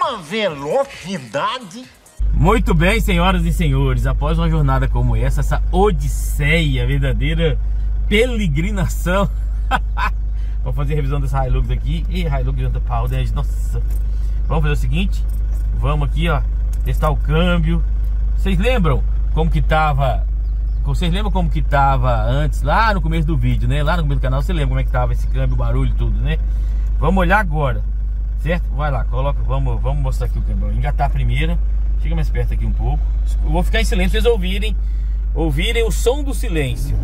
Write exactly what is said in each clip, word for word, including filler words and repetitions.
uma velocidade. Muito bem, senhoras e senhores, após uma jornada como essa, essa odisseia, verdadeira peregrinação, vamos fazer a revisão dessa Hilux aqui. E Hilux janta pau, né? Nossa. Vamos fazer o seguinte, vamos aqui, ó, testar o câmbio. Vocês lembram como que tava? Vocês lembram como que tava antes, lá no começo do vídeo, né? Lá no começo do canal, você lembra como é que tava esse câmbio, o barulho e tudo, né? Vamos olhar agora, certo? Vai lá, coloca, vamos, vamos mostrar aqui o câmbio. Engatar primeiro. Chega mais perto aqui um pouco. Eu vou ficar em silêncio pra vocês ouvirem Ouvirem o som do silêncio.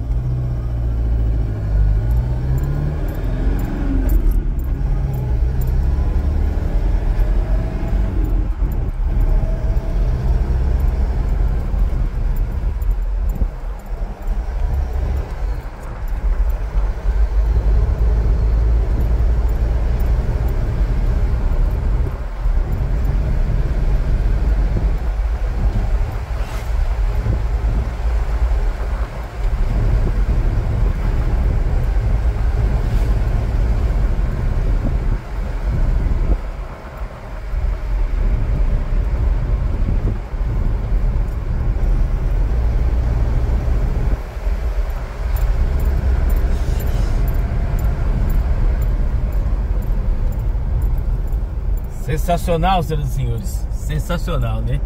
Sensacional, senhoras e senhores. Sensacional, né?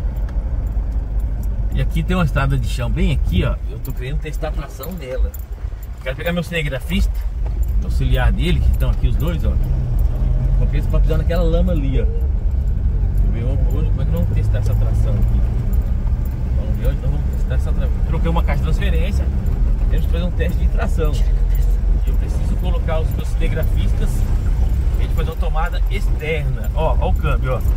E aqui tem uma estrada de chão bem aqui, ó. Eu tô querendo testar a tração dela. Quero pegar meu cinegrafista, auxiliar dele, que estão aqui os dois, ó. Comprei esse pra pisar naquela lama ali, ó. Hoje, como é que nós vamos testar essa tração aqui? Vamos ver onde nós vamos testar essa tração. Troquei uma caixa de transferência. Temos que fazer um teste de tração. Eu preciso colocar os meus cinegrafistas. A gente fazer uma tomada externa. Ó, ó o câmbio, ó.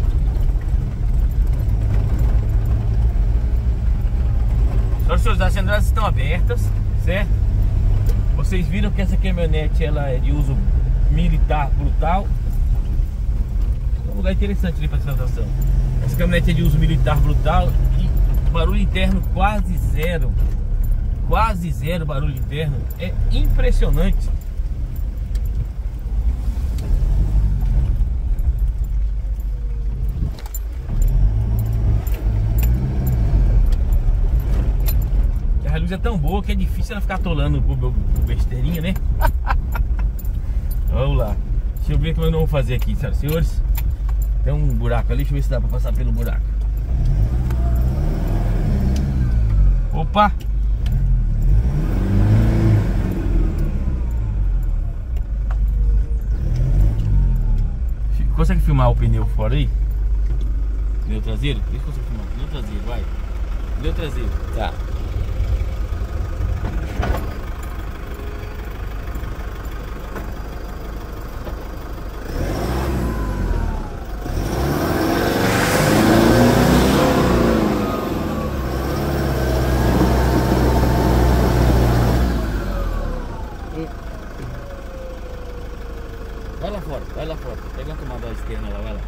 Senhoras e senhores, as janelas estão abertas, certo? Vocês viram que essa caminhonete ela é de uso militar brutal. É um lugar interessante ali para apresentação. Essa caminhonete é de uso militar brutal e barulho interno quase zero. Quase zero barulho interno. É impressionante. A luz é tão boa que é difícil ela ficar atolando por, por besteirinha, né? Vamos lá. Deixa eu ver como eu não vou fazer aqui, senhoras e senhores. Tem um buraco ali, deixa eu ver se dá pra passar pelo buraco. Opa! Consegue filmar o pneu fora aí? Pneu traseiro? Vê se consegue filmar. Pneu traseiro, vai. Pneu traseiro. Tá. Vai lá fora, vai lá fora. Pega uma tomada externa lá, vai lá.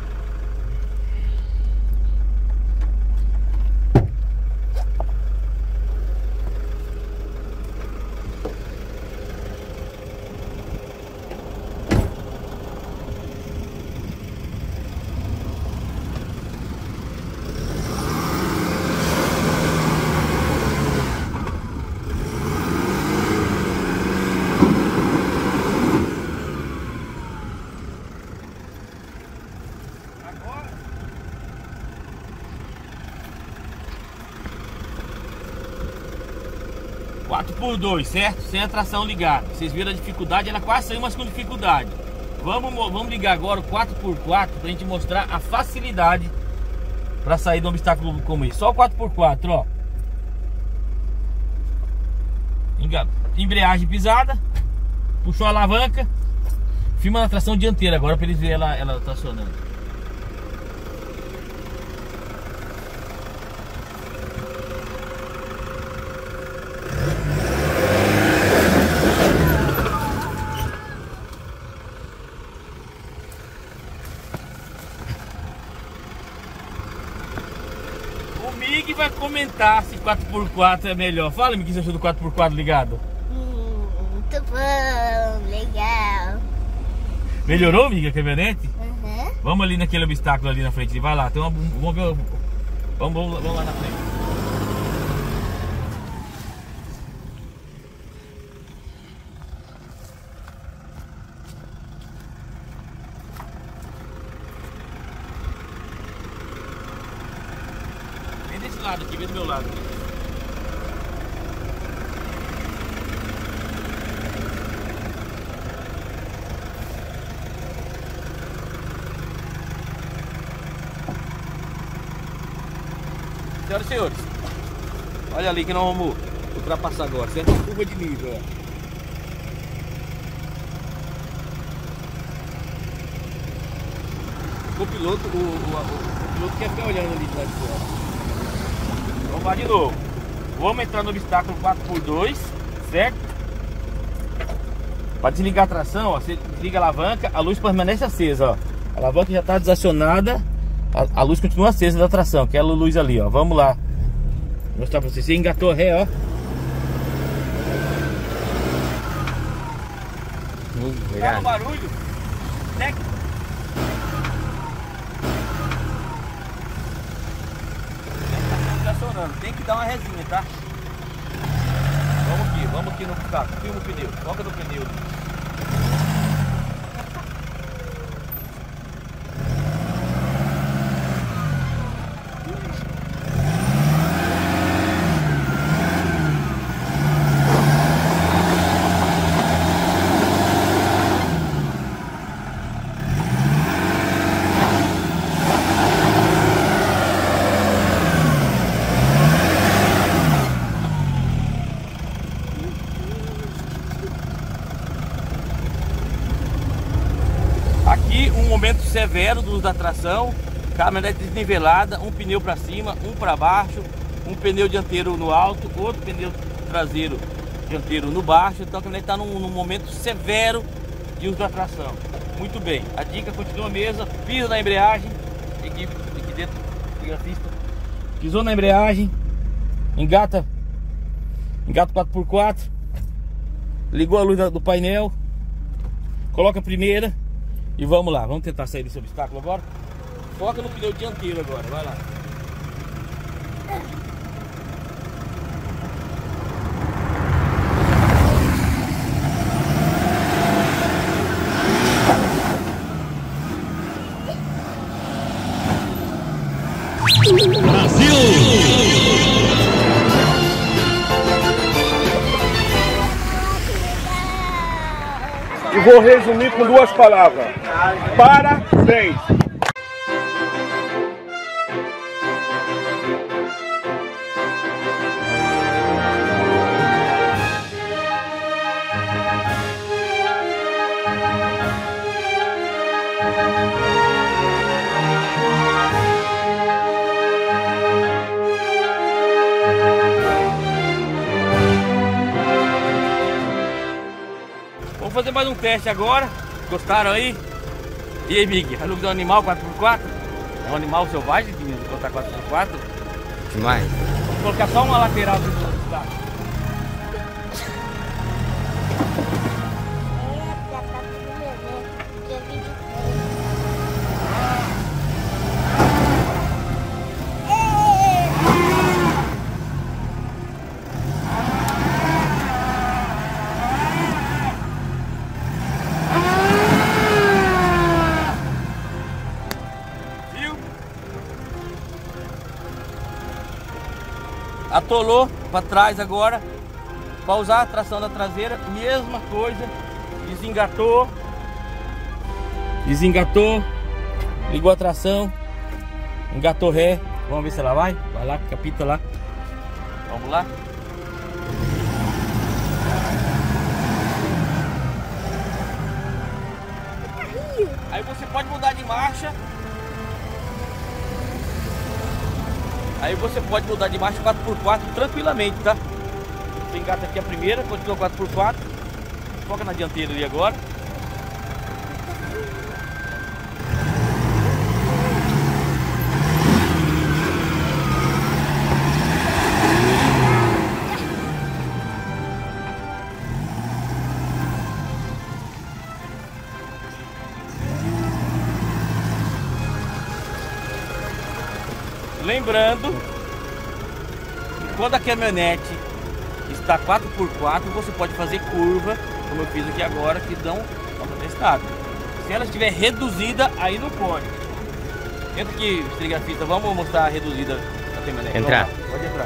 quatro por dois, certo? Sem a tração ligada. Vocês viram a dificuldade, ela quase saiu, mas com dificuldade. Vamos, vamos ligar agora o quatro por quatro pra gente mostrar a facilidade pra sair de um obstáculo como esse. Só o quatro por quatro, ó. Embreagem pisada. Puxou a alavanca. Filma na tração dianteira agora pra eles verem ela, ela tracionando. O Mig vai comentar se quatro por quatro é melhor. Fala, Mig, o que você achou do quatro por quatro ligado? Hum, muito bom, legal. Melhorou, Mig, a caminhonete? Uhum. Vamos ali naquele obstáculo ali na frente. Vai lá, tem uma. Vamos ver. Vamos, vamos, vamos lá na frente. Vem desse lado aqui, vem do meu lado. Senhoras e senhores, olha ali que nós vamos ultrapassar agora. Senta uma curva de nível, ó. O piloto, o, o, o, o piloto quer ficar olhando ali de lá de fora. Vamos lá de novo. Vamos entrar no obstáculo quatro por dois, certo? Para desligar a tração, ó, você desliga a alavanca, a luz permanece acesa, ó. A alavanca já está desacionada. A, a luz continua acesa da tração, aquela luz ali, ó. Vamos lá. Vou mostrar pra vocês. Você engatou a ré, ó. Tá no barulho? Né? Tá desacionando. Tem que dar uma resinha, tá? Vamos aqui, vamos aqui no obstáculo. Filma o pneu, toca no pneu. Aqui um momento severo do uso da tração, caminhonete desnivelada, um pneu para cima, um para baixo, um pneu dianteiro no alto, outro pneu traseiro dianteiro no baixo. Então a caminhonete está num, num momento severo de uso da tração. Muito bem, a dica continua a mesma, pisa na embreagem, aqui, aqui dentro, grafista, pisou na embreagem, engata, engata quatro por quatro, ligou a luz do painel, coloca a primeira. E vamos lá, vamos tentar sair desse obstáculo agora. Foca no pneu dianteiro agora, vai lá. Brasil! E vou resumir com duas palavras. Parabéns! Vamos fazer mais um teste agora. Gostaram aí? E aí, Big? A Hilux é um animal quatro por quatro? É um animal selvagem de botar quatro por quatro? Demais. Vou colocar só uma lateral do lado. Atolou para trás agora, para usar a tração da traseira, mesma coisa, desengatou, desengatou, ligou a tração, engatou ré, vamos ver se ela vai, vai lá, capita lá, vamos lá. Aí você pode mudar de marcha. Aí você pode mudar de marcha quatro por quatro tranquilamente, tá? Você engata aqui a primeira, continua quatro por quatro. Foca na dianteira ali agora. Lembrando, quando a caminhonete está quatro por quatro, você pode fazer curva, como eu fiz aqui agora, que dão um testado. Se ela estiver reduzida, aí não pode. Entra aqui, cinegrafista, vamos mostrar a reduzida da caminhonete. Entrar. Pode entrar.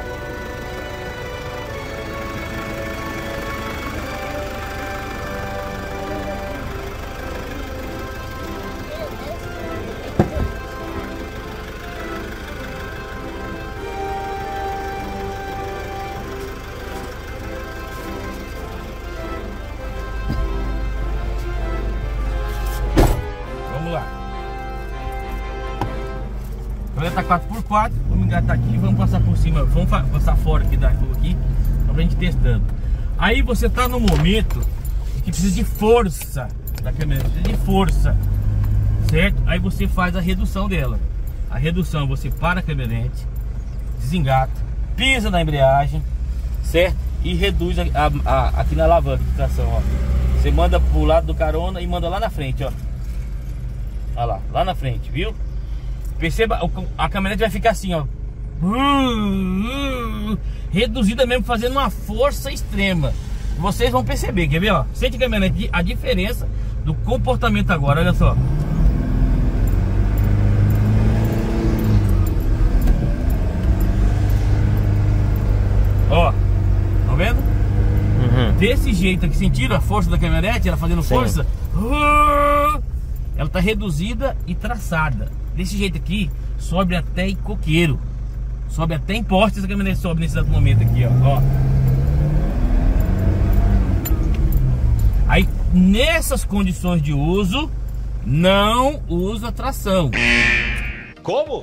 Ela tá quatro por quatro, vamos engatar aqui, vamos passar por cima, vamos passar fora aqui da rua aqui, pra gente testando. Aí você tá no momento que precisa de força da caminhonete, precisa de força, certo? Aí você faz a redução dela. A redução, você para a caminhonete, desengata, pisa na embreagem, certo? E reduz a, a, a, aqui na alavanca de tração, ó. Você manda pro lado do carona e manda lá na frente, ó. Olha lá, lá na frente, viu? Perceba, a caminhonete vai ficar assim, ó, reduzida mesmo, fazendo uma força extrema. Vocês vão perceber, quer ver, ó? Sente a caminhonete, a diferença do comportamento agora, olha só. Ó, tá vendo? Uhum. Desse jeito aqui, sentiram a força da caminhonete, ela fazendo Sim. força? Ela tá reduzida e traçada. Desse jeito aqui, sobe até em coqueiro. Sobe até em poste, essa caminhonete sobe nesse exato momento aqui, ó. ó. Aí, nessas condições de uso, não usa tração. Como?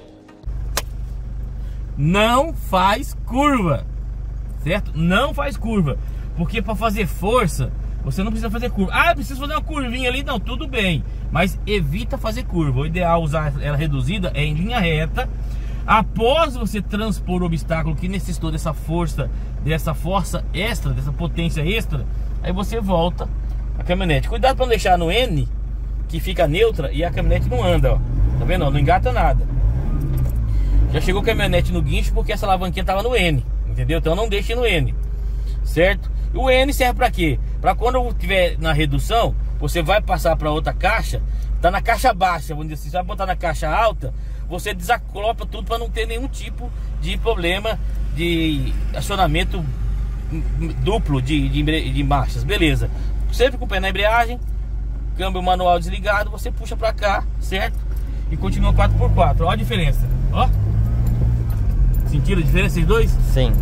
Não faz curva, certo? Não faz curva. Porque para fazer força, você não precisa fazer curva. Ah, precisa fazer uma curvinha ali. Não, tudo bem. Mas evita fazer curva. O ideal usar ela reduzida é em linha reta. Após você transpor o obstáculo que necessitou dessa força, dessa força extra, dessa potência extra, aí você volta a caminhonete. Cuidado para não deixar no N, que fica neutra e a caminhonete não anda, ó. Tá vendo? Não engata nada. Já chegou a caminhonete no guincho porque essa alavanquinha tava no N, entendeu? Então não deixe no N, certo? E o N serve para quê? Para quando estiver na redução, você vai passar para outra caixa, tá na caixa baixa, vamos dizer assim, você vai botar na caixa alta, você desacopla tudo para não ter nenhum tipo de problema de acionamento duplo de, de, de marchas, beleza? Sempre com o pé na embreagem, câmbio manual desligado, você puxa para cá, certo? E continua quatro por quatro, olha a diferença, ó. Sentiram a diferença esses dois? Sim.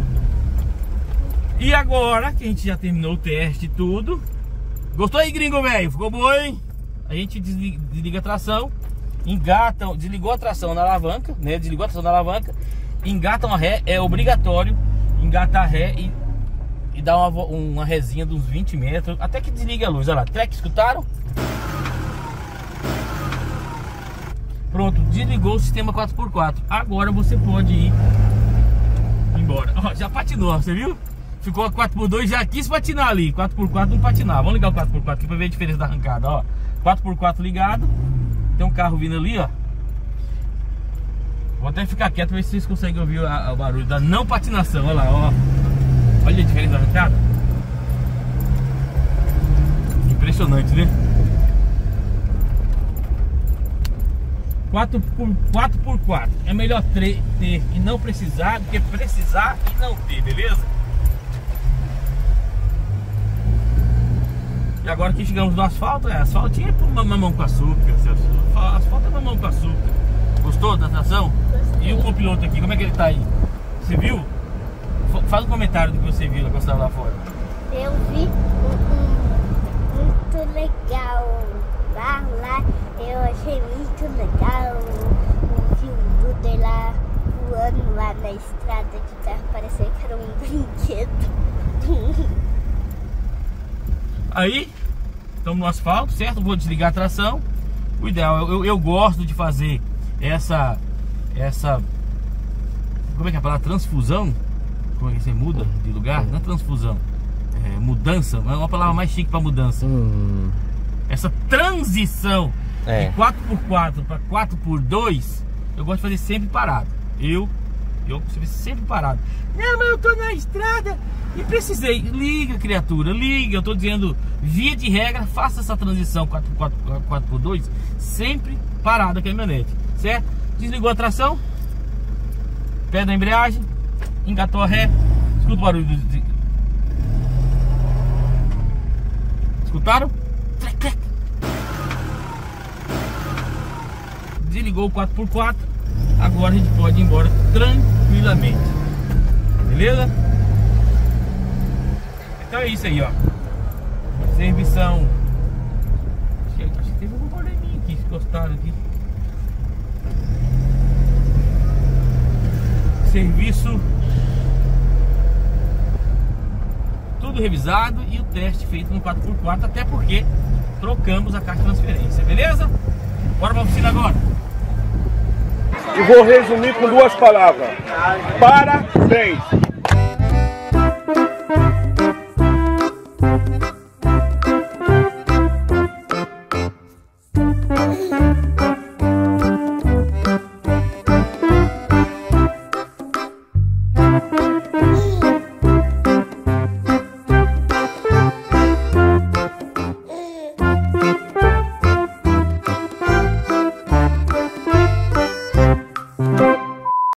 E agora que a gente já terminou o teste e tudo, gostou aí, gringo velho? Ficou bom, hein? A gente desliga, desliga a tração, engata, desligou a tração na alavanca, né? Desligou a tração na alavanca, engata uma ré, é obrigatório engatar a ré e, e dar uma, uma rézinha de uns vinte metros, até que desligue a luz. Olha lá, track, escutaram? Pronto, desligou o sistema quatro por quatro. Agora você pode ir embora. Ó, já patinou, você viu? Ficou a quatro por dois, já quis patinar ali. quatro por quatro não patinar. Vamos ligar o quatro por quatro aqui pra ver a diferença da arrancada, ó. quatro por quatro ligado. Tem um carro vindo ali, ó. Vou até ficar quieto pra ver se vocês conseguem ouvir a, o barulho da não patinação. Olha lá, ó. Olha a diferença da arrancada. Impressionante, né? quatro por quatro. É melhor ter e não precisar do que precisar e não ter, beleza? E agora que chegamos no asfalto, é, asfaltinho é por mamão com açúcar. Asfalto é mamão com açúcar. Gostou da tração? E o copiloto aqui, como é que ele tá aí? Você viu? Faz um comentário do que você viu quando estava lá fora. Eu vi um, um, muito legal. Lá, lá, eu achei muito legal. O filme dele lá voando lá na estrada de terra, parecia que era um brinquedo. Aí, estamos no asfalto, certo? Vou desligar a tração. O ideal, eu, eu gosto de fazer essa, essa, como é que é a palavra? Transfusão? Como é que você muda de lugar? Não é transfusão, é mudança, é uma palavra mais chique para mudança. Hum. Essa transição é. de quatro por quatro para quatro por dois, eu gosto de fazer sempre parado. Eu, eu sempre parado. Não, mas eu tô na estrada e precisei. Liga, criatura, liga. Eu tô dizendo, via de regra, faça essa transição quatro por dois sempre parado a caminhonete, certo? Desligou a tração, pé da embreagem, engatou a ré, escuta o barulho do... Escutaram? Desligou o quatro por quatro. Agora a gente pode ir embora tranquilamente. Beleza? Então é isso aí, ó. Servição. Acho que teve algum probleminha aqui, encostaram aqui. Serviço tudo revisado e o teste feito no quatro por quatro, até porque trocamos a caixa de transferência, beleza? Bora pra oficina agora. E vou resumir com duas palavras: parabéns.